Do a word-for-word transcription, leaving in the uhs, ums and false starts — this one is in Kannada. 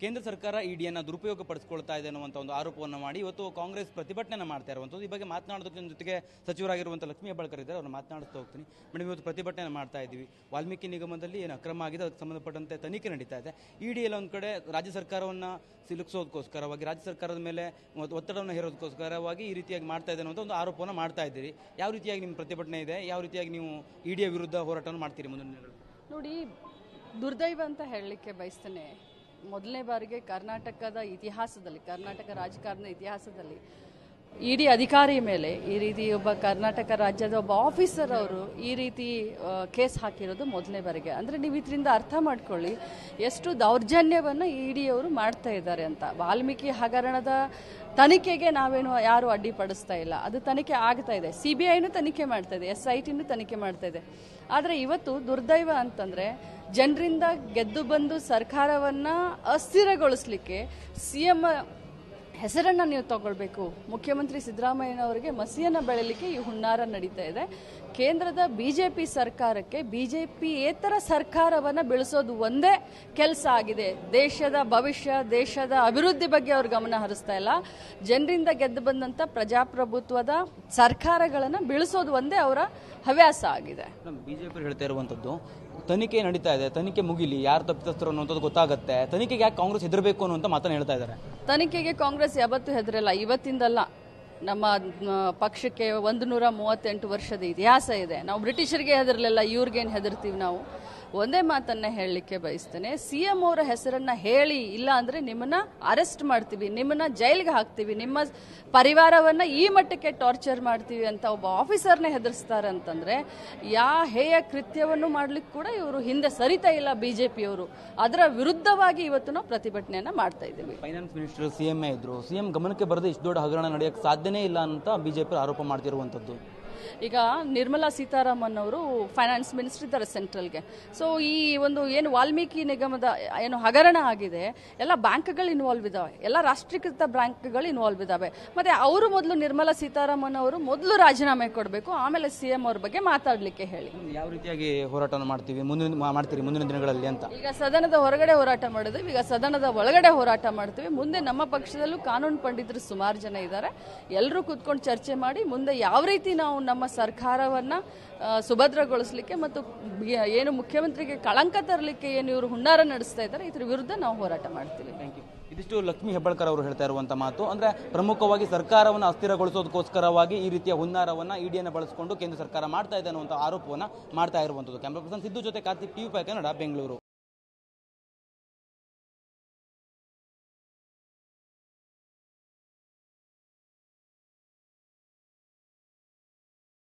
ಕೇಂದ್ರ ಸರ್ಕಾರ ಇಡಿಯನ್ನು ದುರುಪಯೋಗ ಪಡಿಸಿಕೊಳ್ತಾ ಇದೆ ಅನ್ನುವಂಥ ಒಂದು ಆರೋಪವನ್ನು ಮಾಡಿ ಇವತ್ತು ಕಾಂಗ್ರೆಸ್ ಪ್ರತಿಭಟನೆ ಮಾಡ್ತಾ ಇರುವಂಥದ್ದು. ಈ ಬಗ್ಗೆ ಮಾತನಾಡೋದಕ್ಕೆ ನನ್ನ ಜೊತೆಗೆ ಸಚಿವರಾಗಿರುವಂಥ ಲಕ್ಷ್ಮೀ ಹೆಬ್ಬಾಳ್ಕರ್ ಇದ್ದಾರೆ, ಅವ್ರನ್ನ ಮಾತನಾಡಿಸ್ತಾ ಹೋಗ್ತೀನಿ. ಮೇಡಮ್, ಇವತ್ತು ಪ್ರತಿಭಟನೆ ಮಾಡ್ತಾ ಇದ್ದೀವಿ. ವಾಲ್ಮೀಕಿ ನಿಗಮದಲ್ಲಿ ಏನು ಅಕ್ರಮ ಆಗಿದೆ ಅದಕ್ಕೆ ಸಂಬಂಧಪಟ್ಟಂತೆ ತನಿಖೆ ನಡೀತಾ ಇದೆ. ಇಡಿ ಎಲ್ಲ ಒಂದು ಕಡೆ ರಾಜ್ಯ ಸರ್ಕಾರವನ್ನು ಸಿಲುಕಿಸೋದಕ್ಕೋಸ್ಕರವಾಗಿ, ರಾಜ್ಯ ಸರ್ಕಾರದ ಮೇಲೆ ಒತ್ತಡವನ್ನು ಹೇರೋದಕ್ಕೋಸ್ಕರವಾಗಿ ಈ ರೀತಿಯಾಗಿ ಮಾಡ್ತಾ ಇದೆ ಅನ್ನೋಂಥ ಒಂದು ಆರೋಪವನ್ನು ಮಾಡ್ತಾ ಇದ್ದೀರಿ. ಯಾವ ರೀತಿಯಾಗಿ ನಿಮ್ಮ ಪ್ರತಿಭಟನೆ ಇದೆ, ಯಾವ ರೀತಿಯಾಗಿ ನೀವು ಇಡಿಯ ವಿರುದ್ಧ ಹೋರಾಟವನ್ನು ಮಾಡ್ತೀರಿ ಮುಂದಿನ ದಿನಗಳು? ನೋಡಿ, ದುರ್ದೈವ ಅಂತ ಹೇಳಲಿಕ್ಕೆ ಬಯಸ್ತೇನೆ. ಮೊದಲನೇ ಬಾರಿಗೆ ಕರ್ನಾಟಕದ ಇತಿಹಾಸದಲ್ಲಿ, ಕರ್ನಾಟಕ ರಾಜಕಾರಣದ ಇತಿಹಾಸದಲ್ಲಿ ಇಡಿ ಅಧಿಕಾರಿ ಮೇಲೆ ಈ ರೀತಿ ಒಬ್ಬ ಕರ್ನಾಟಕ ರಾಜ್ಯದ ಒಬ್ಬ ಆಫೀಸರ್ ಅವರು ಈ ರೀತಿ ಕೇಸ್ ಹಾಕಿರೋದು ಮೊದಲನೇ ಬಾರಿಗೆ. ಅಂದರೆ ನೀವು ಇದರಿಂದ ಅರ್ಥ ಮಾಡ್ಕೊಳ್ಳಿ ಎಷ್ಟು ದೌರ್ಜನ್ಯವನ್ನು ಇಡಿ ಅವರು ಮಾಡ್ತಾ ಇದ್ದಾರೆ ಅಂತ. ವಾಲ್ಮೀಕಿ ಹಗರಣದ ತನಿಖೆಗೆ ನಾವೇನು ಯಾರು ಅಡ್ಡಿಪಡಿಸ್ತಾ ಇಲ್ಲ, ಅದು ತನಿಖೆ ಆಗ್ತಾ ಇದೆ. ಸಿ ಬಿ ಐನೂ ತನಿಖೆ ಮಾಡ್ತಾ ಇದೆ, ಎಸ್ ಐ ಟಿನೂ ತನಿಖೆ ಮಾಡ್ತಾ ಇದೆ. ಆದರೆ ಇವತ್ತು ದುರ್ದೈವ ಅಂತಂದರೆ ಜನರಿಂದ ಗೆದ್ದು ಬಂದು ಸರ್ಕಾರವನ್ನು ಅಸ್ಥಿರಗೊಳಿಸಲಿಕ್ಕೆ ಸಿ ಎಂ ಹೆಸರನ್ನು ನೀವು ತಗೊಳ್ಬೇಕು. ಮುಖ್ಯಮಂತ್ರಿ ಸಿದ್ದರಾಮಯ್ಯನವರಿಗೆ ಮಸಿಯನ್ನು ಬೆಳೆಯಲಿಕ್ಕೆ ಈ ಹುನ್ನಾರ ನಡೀತಾ ಇದೆ. ಕೇಂದ್ರದ ಬಿಜೆಪಿ ಸರ್ಕಾರಕ್ಕೆ ಬಿಜೆಪಿಯೇತರ ಸರ್ಕಾರವನ್ನು ಬೆಳೆಸೋದು ಒಂದೇ ಕೆಲಸ ಆಗಿದೆ. ದೇಶದ ಭವಿಷ್ಯ, ದೇಶದ ಅಭಿವೃದ್ಧಿ ಬಗ್ಗೆ ಅವರು ಗಮನ ಹರಿಸ್ತಾ ಇಲ್ಲ. ಜನರಿಂದ ಗೆದ್ದು ಬಂದಂಥ ಪ್ರಜಾಪ್ರಭುತ್ವದ ಸರ್ಕಾರಗಳನ್ನು ಬೆಳೆಸೋದು ಒಂದೇ ಅವರ ಹವ್ಯಾಸ ಆಗಿದೆ. ಬಿಜೆಪಿ ಹೇಳ್ತಾ ಇರುವಂಥದ್ದು ತನಿಖೆ ನಡೀತಾ ಇದೆ, ತನಿಖೆ ಮುಗಿಲಿ, ಯಾರು ತಪ್ಪಿತಸ್ಥರು ಅನ್ನುವಂಥದ್ದು ಗೊತ್ತಾಗುತ್ತೆ, ತನಿಖೆಗೆ ಯಾಕೆ ಕಾಂಗ್ರೆಸ್ ಹೆದರಬೇಕು ಅನ್ನುವಂಥ ಮಾತನ್ನು ಹೇಳ್ತಾ ಇದ್ದಾರೆ. ತನಿಖೆಗೆ ಕಾಂಗ್ರೆಸ್ ಯಾವತ್ತೂ ಹೆದರಲ್ಲ, ಇವತ್ತಿಂದಲ್ಲ. ನಮ್ಮ ಪಕ್ಷಕ್ಕೆ ಒಂದು ನೂರ ಮೂವತ್ತೆಂಟು ವರ್ಷದ ಇತಿಹಾಸ ಇದೆ. ನಾವು ಬ್ರಿಟಿಷರಿಗೆ ಹೆದರಲಿಲ್ಲ, ಇವ್ರಿಗೇನು ಹೆದರ್ತೀವಿ ನಾವು? ಒಂದೇ ಮಾತನ್ನ ಹೇಳಲಿಕ್ಕೆ ಬಯಸ್ತೇನೆ, ಸಿ ಎಂ ಅವರ ಹೆಸರನ್ನ ಹೇಳಿ, ಇಲ್ಲ ಅಂದ್ರೆ ನಿಮ್ಮನ್ನ ಅರೆಸ್ಟ್ ಮಾಡ್ತೀವಿ, ನಿಮ್ಮನ್ನ ಜೈಲ್ಗೆ ಹಾಕ್ತೀವಿ, ನಿಮ್ಮ ಪರಿವಾರವನ್ನ ಈ ಮಟ್ಟಕ್ಕೆ ಟಾರ್ಚರ್ ಮಾಡ್ತೀವಿ ಅಂತ ಒಬ್ಬ ಆಫೀಸರ್ನೇ ಹೆದರ್ಸ್ತಾರೆ ಅಂತಂದ್ರೆ ಯಾ ಹೇಯ ಕೃತ್ಯವನ್ನು ಮಾಡ್ಲಿಕ್ಕೆ ಕೂಡ ಇವರು ಹಿಂದೆ ಸರಿತಾ ಇಲ್ಲ ಬಿಜೆಪಿಯವರು. ಅದರ ವಿರುದ್ಧವಾಗಿ ಇವತ್ತು ನಾವು ಪ್ರತಿಭಟನೆಯನ್ನ ಮಾಡ್ತಾ ಇದ್ದೀವಿ. ಫೈನಾನ್ಸ್ ಮಿನಿಸ್ಟರ್ ಸಿಎಂ ಇದ್ರು, ಸಿಎಂ ಗಮನಕ್ಕೆ ಬರದೆ ಇಷ್ಟು ದೊಡ್ಡ ಹಗರಣ ನಡೆಯಕ್ಕೆ ಸಾಧ್ಯನೇ ಇಲ್ಲ ಅಂತ ಬಿಜೆಪಿ ಆರೋಪ ಮಾಡ್ತಿರುವಂತದ್ದು. ಈಗ ನಿರ್ಮಲಾ ಸೀತಾರಾಮನ್ ಅವರು ಫೈನಾನ್ಸ್ ಮಿನಿಸ್ಟರ್ ಇದ್ದಾರೆ ಸೆಂಟ್ರಲ್ಗೆ. ಸೊ ಈ ಒಂದು ಏನು ವಾಲ್ಮೀಕಿ ನಿಗಮದ ಏನು ಹಗರಣ ಆಗಿದೆ, ಎಲ್ಲ ಬ್ಯಾಂಕ್ಗಳು ಇನ್ವಾಲ್ವ್ ಇದಾವೆ, ಎಲ್ಲ ರಾಷ್ಟ್ರೀಕೃತ ಬ್ಯಾಂಕ್ಗಳು ಇನ್ವಾಲ್ವ್ ಇದಾವೆ. ಮತ್ತೆ ಅವರು ಮೊದಲು ನಿರ್ಮಲಾ ಸೀತಾರಾಮನ್ ಅವರು ಮೊದಲು ರಾಜೀನಾಮೆ ಕೊಡಬೇಕು, ಆಮೇಲೆ ಸಿಎಂ ಅವ್ರ ಬಗ್ಗೆ ಮಾತಾಡ್ಲಿಕ್ಕೆ ಹೇಳಿ. ಯಾವ ರೀತಿಯಾಗಿ ಹೋರಾಟ ಮಾಡ್ತೀವಿ ಮುಂದಿನ ಮಾಡ್ತೀರಿ ಮುಂದಿನ ದಿನಗಳಲ್ಲಿ ಅಂತ? ಈಗ ಸದನದ ಹೊರಗಡೆ ಹೋರಾಟ ಮಾಡಿದ್ವಿ, ಈಗ ಸದನದ ಒಳಗಡೆ ಹೋರಾಟ ಮಾಡ್ತೀವಿ. ಮುಂದೆ ನಮ್ಮ ಪಕ್ಷದಲ್ಲೂ ಕಾನೂನು ಪಂಡಿತರು ಸುಮಾರು ಜನ ಇದ್ದಾರೆ, ಎಲ್ಲರೂ ಕೂತ್ಕೊಂಡು ಚರ್ಚೆ ಮಾಡಿ ಮುಂದೆ ಯಾವ ರೀತಿ ನಾವು ನಮ್ಮ ಸರ್ಕಾರವನ್ನ ಸುಭದ್ರಗೊಳಿಸಲಿಕ್ಕೆ ಮತ್ತು ಏನು ಮುಖ್ಯಮಂತ್ರಿಗೆ ಕಳಂಕ ತರಲಿಕ್ಕೆ ಏನು ಇವರು ಹುನ್ನಾರ ನಡೆಸ್ತಾ ಇದ್ದಾರೆ, ಇದ್ರ ವಿರುದ್ಧ ನಾವು ಹೋರಾಟ ಮಾಡ್ತೀವಿ. Thank you. ಇದಿಷ್ಟು ಲಕ್ಷ್ಮೀ ಹೆಬ್ಬಾಳ್ಕರ್ ಅವರು ಹೇಳ್ತಾ ಇರುವಂತ ಮಾತು. ಅಂದ್ರೆ ಪ್ರಮುಖವಾಗಿ ಸರ್ಕಾರವನ್ನು ಅಸ್ಥಿರಗೊಳಿಸೋದಕ್ಕೋಸ್ಕರವಾಗಿ ಈ ರೀತಿಯ ಹುನ್ನಾರವನ್ನ ಇಡಿಯನ್ನು ಬಳಸಿಕೊಂಡು ಕೇಂದ್ರ ಸರ್ಕಾರ ಮಾಡ್ತಾ ಇದೆ ಅನ್ನುವಂಥ ಆರೋಪವನ್ನ ಮಾಡ್ತಾ ಇರುವಂತದ್ದು. ಕ್ಯಾಮರಾ ಪರ್ಸನ್ ಸಿದ್ದು ಜೊತೆ ಕಾರ್ತಿಕ್, ಟಿವಿ ಫೈವ್ ಕನ್ನಡ, ಬೆಂಗಳೂರು.